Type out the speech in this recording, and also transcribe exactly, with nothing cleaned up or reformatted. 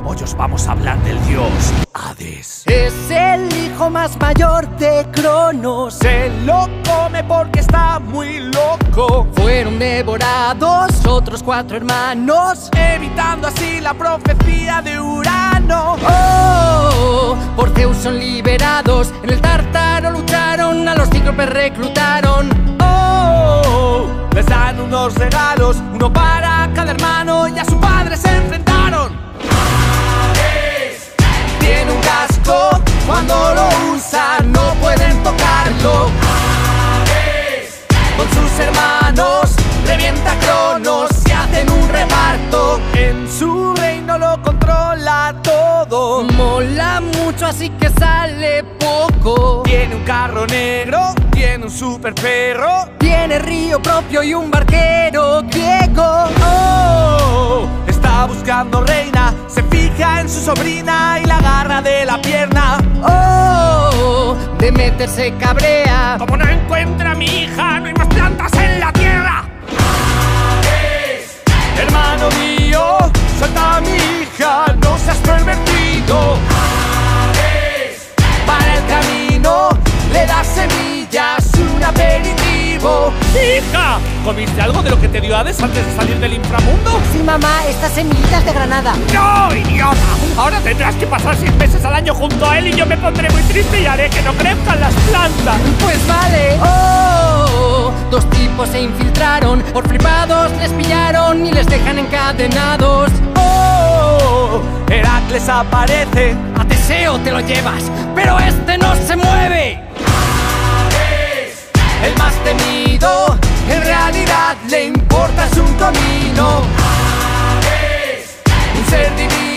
Hoy os vamos a hablar del dios Hades. Es el hijo más mayor de Cronos. Se lo come porque está muy loco. Fueron devorados otros cuatro hermanos, evitando así la profecía de Urano. Oh, por Zeus son liberados. En el Tártaro lucharon, a los cíclopes reclutaron. Oh, les dan unos regalos, uno para cada hermano, y a su padre se enfrentaron. Hades tiene un casco, cuando lo usa no pueden tocarlo. Hades con sus hermanos revienta a Cronos y hacen un reparto. En su reino lo controla todo. Mola mucho así que sale poco. Tiene un carro negro, tiene un super perro, tiene río propio y un barquero griego. Oh, está buscando reina, se fija en su sobrina y la agarra de la pierna. Oh, Demeter se cabrea. Como no encuentra a mi hija, no hay más plantas en la tierra. Hades hermano mío, suelta a mi hija, no seas pervertido. Hades para el camino le das semillas, un aperitivo. ¡Hija! ¿Comiste algo de lo que te dio Hades antes de salir del inframundo? Sí, mamá, estas semillitas de granada. ¡No, idiota! Ahora tendrás que pasar seis meses al año junto a él y yo me pondré muy triste y haré que no crezcan las plantas. Pues vale. Oh, dos tipos se infiltraron, por flipados les pillaron y les dejan encadenados. Oh, Heracles aparece. A Teseo te lo llevas, pero este no se mueve. Hades el más temido, en realidad le importa es un comino. Hades un ser divino.